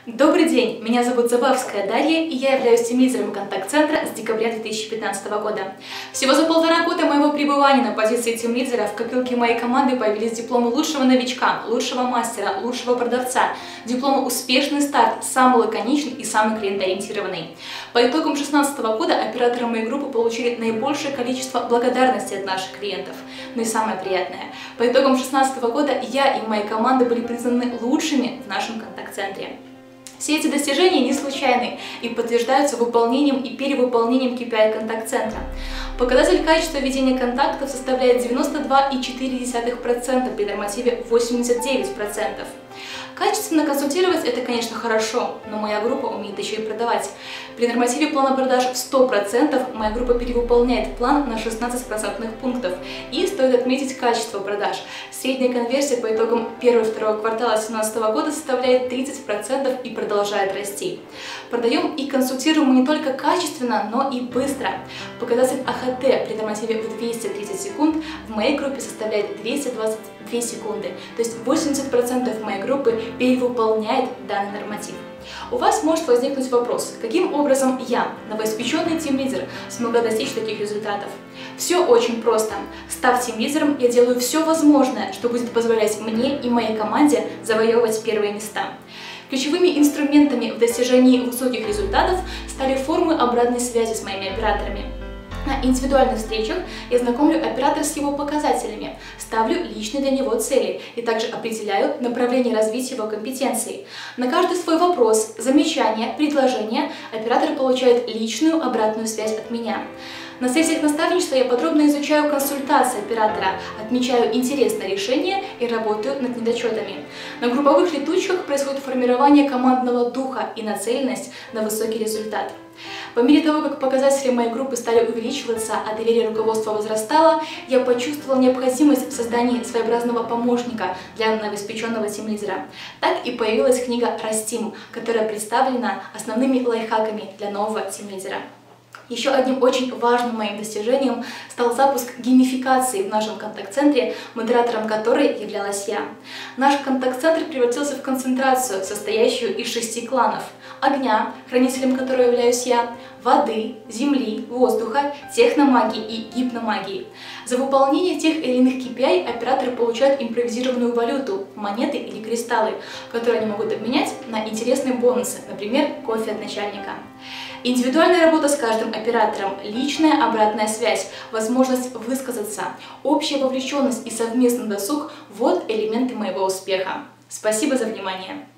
Добрый день, меня зовут Забавская Дарья, и я являюсь тимлидером контакт-центра с декабря 2015 года. Всего за 1,5 года моего пребывания на позиции тимлидера в копилке моей команды появились дипломы лучшего новичка, лучшего мастера, лучшего продавца, дипломы «Успешный старт», самый лаконичный и самый клиентоориентированный. По итогам 2016 года операторы моей группы получили наибольшее количество благодарности от наших клиентов. Но и самое приятное, по итогам 2016 года я и моя команда были признаны лучшими в нашем контакт-центре. Все эти достижения не случайны и подтверждаются выполнением и перевыполнением KPI контакт-центра. Показатель качества ведения контактов составляет 92,4% при нормативе 89%. Качественно консультировать – это, конечно, хорошо, но моя группа умеет еще и продавать. При нормативе плана продаж в 100% моя группа перевыполняет план на 16% пунктов. И стоит отметить качество продаж. Средняя конверсия по итогам 1-2 квартала 2017 года составляет 30% и продолжает расти. Продаем и консультируем мы не только качественно, но и быстро. Показатель АХТ при нормативе в 230 секунд в моей группе составляет 222 секунды, то есть 80% моей группы перевыполняет данный норматив. У вас может возникнуть вопрос, каким образом я, новоиспеченный тимлидер, смогла достичь таких результатов? Все очень просто. Став тимлидером, я делаю все возможное, что будет позволять мне и моей команде завоевывать первые места. Ключевыми инструментами в достижении высоких результатов стали формы обратной связи с моими операторами. На индивидуальных встречах я знакомлю оператора с его показателями, ставлю личные для него цели и также определяю направление развития его компетенций. На каждый свой вопрос, замечание, предложение оператор получает личную обратную связь от меня. На сессиях наставничества я подробно изучаю консультации оператора, отмечаю интересное решение и работаю над недочетами. На групповых летучках происходит формирование командного духа и нацеленность на высокий результат. По мере того, как показатели моей группы стали увеличиваться, а доверие руководства возрастало, я почувствовала необходимость в создании своеобразного помощника для новоиспеченного тимлидера. Так и появилась книга «Растим», которая представлена основными лайфхаками для нового тимлидера. Еще одним очень важным моим достижением стал запуск геймификации в нашем контакт-центре, модератором которой являлась я. Наш контакт-центр превратился в концентрацию, состоящую из 6 кланов: огня, хранителем которого являюсь я, воды, земли, воздуха, техномагии и гипномагии. За выполнение тех или иных KPI операторы получают импровизированную валюту, монеты или кристаллы, которые они могут обменять на интересные бонусы, например, кофе от начальника. Индивидуальная работа с каждым оператором, личная обратная связь, возможность высказаться, общая вовлеченность и совместный досуг – вот элементы моего успеха. Спасибо за внимание!